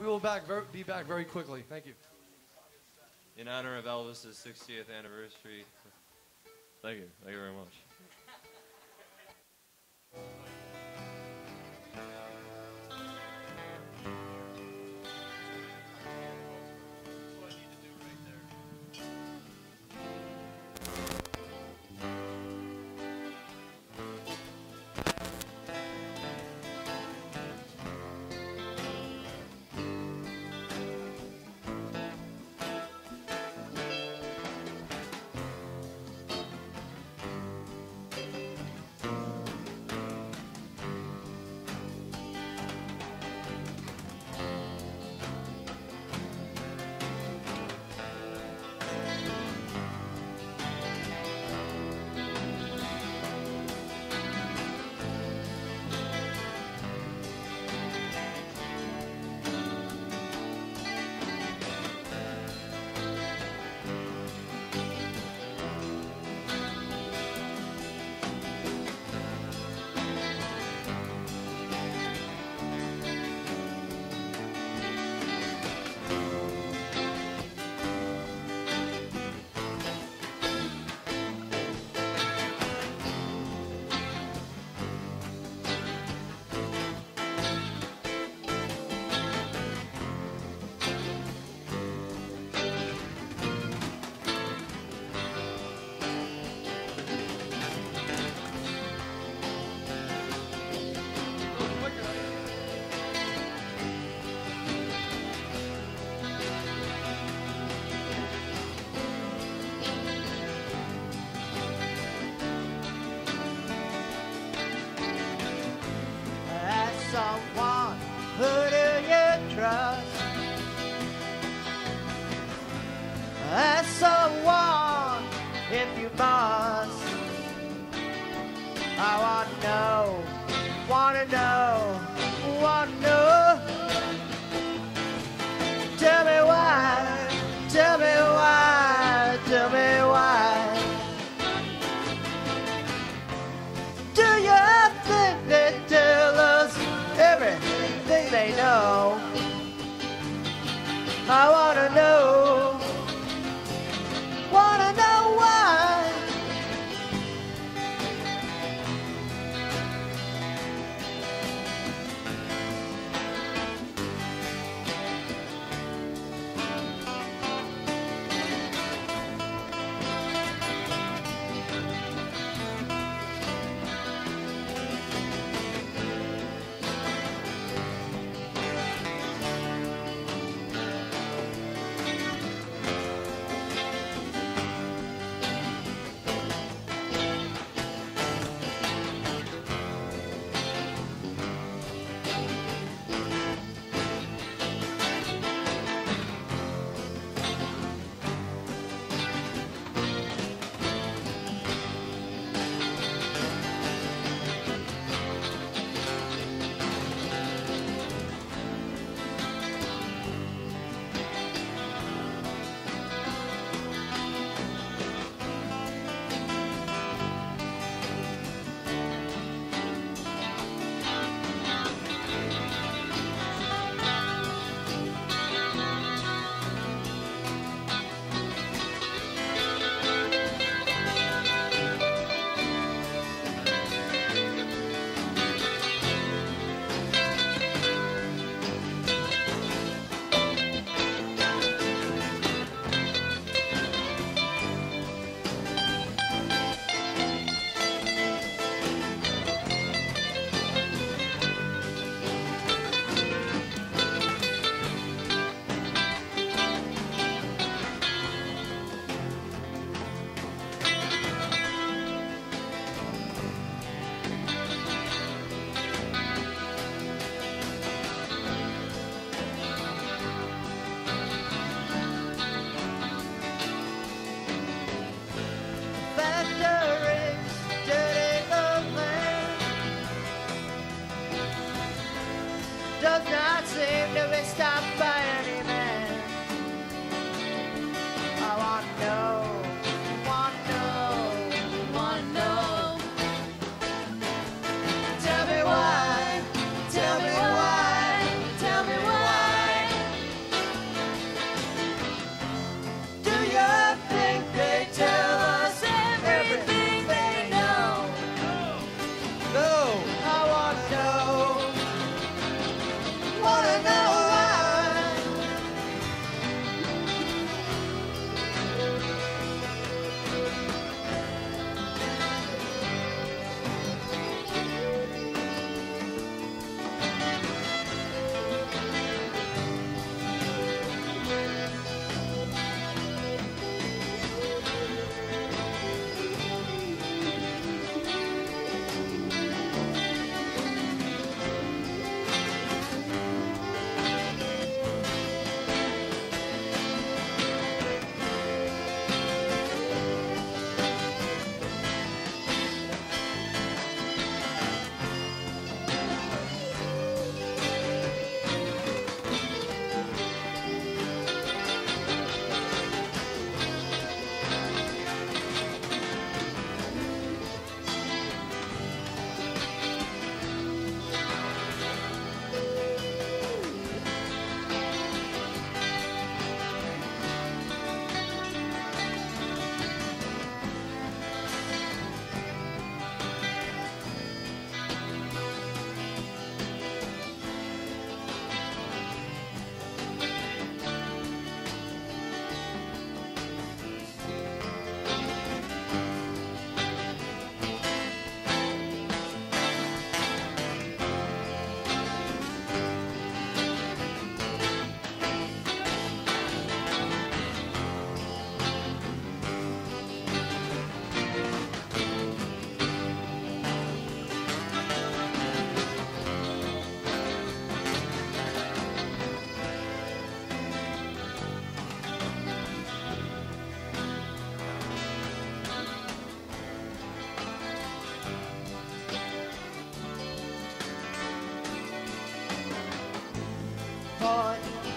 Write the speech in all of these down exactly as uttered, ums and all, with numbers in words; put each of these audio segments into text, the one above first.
We will back ver be back very quickly. Thank you. In honor of Elvis's sixtieth anniversary. Thank you. Thank you very much. Someone who do you trust? Ask someone if you must. I wanna know, wanna know, wanna know. Tell me why, tell me why, tell me why. Do you think they tell us everything they know? I wanna know, wanna know why.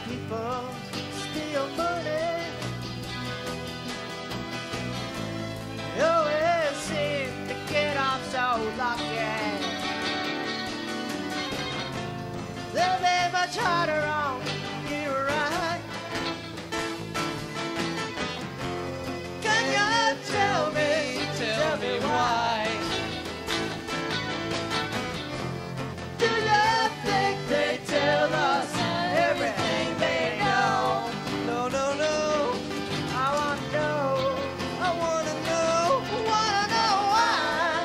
people steal money. You always seem to get off so lucky. They'll be much harder on you, right? Can you tell me, tell me why? Do you think they tell us everything they know? No, no, no. I wanna know. I wanna know. Wanna know why?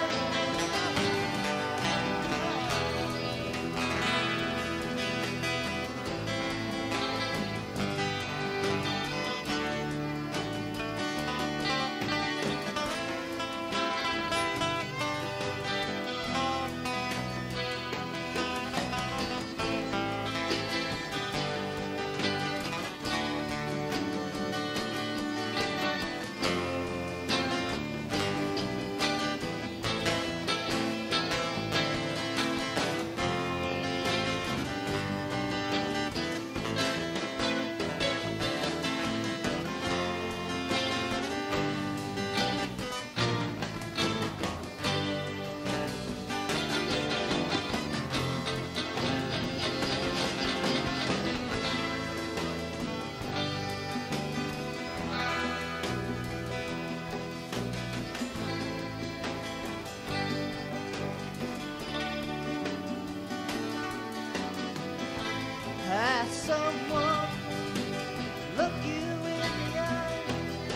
Has someone look you in the eye?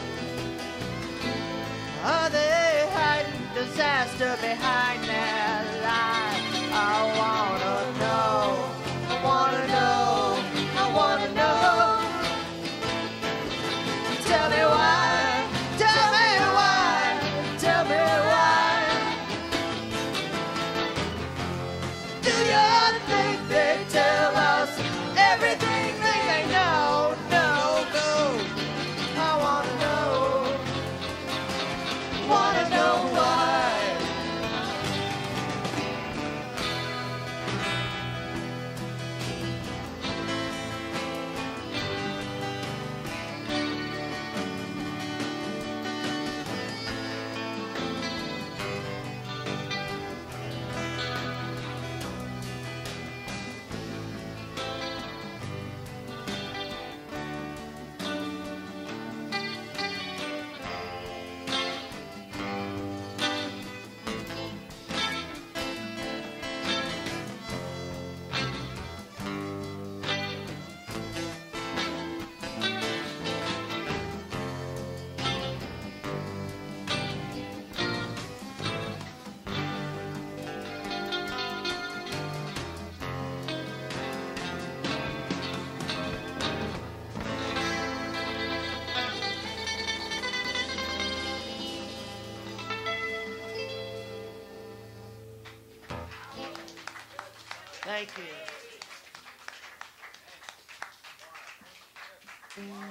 Are they hiding disaster behind their lie? I wanna know, I wanna know, I wanna know. Tell me why, tell me why, tell me why. Do you think they tell us everything they know? No, no. I wanna know. Wanna know why. Thank you.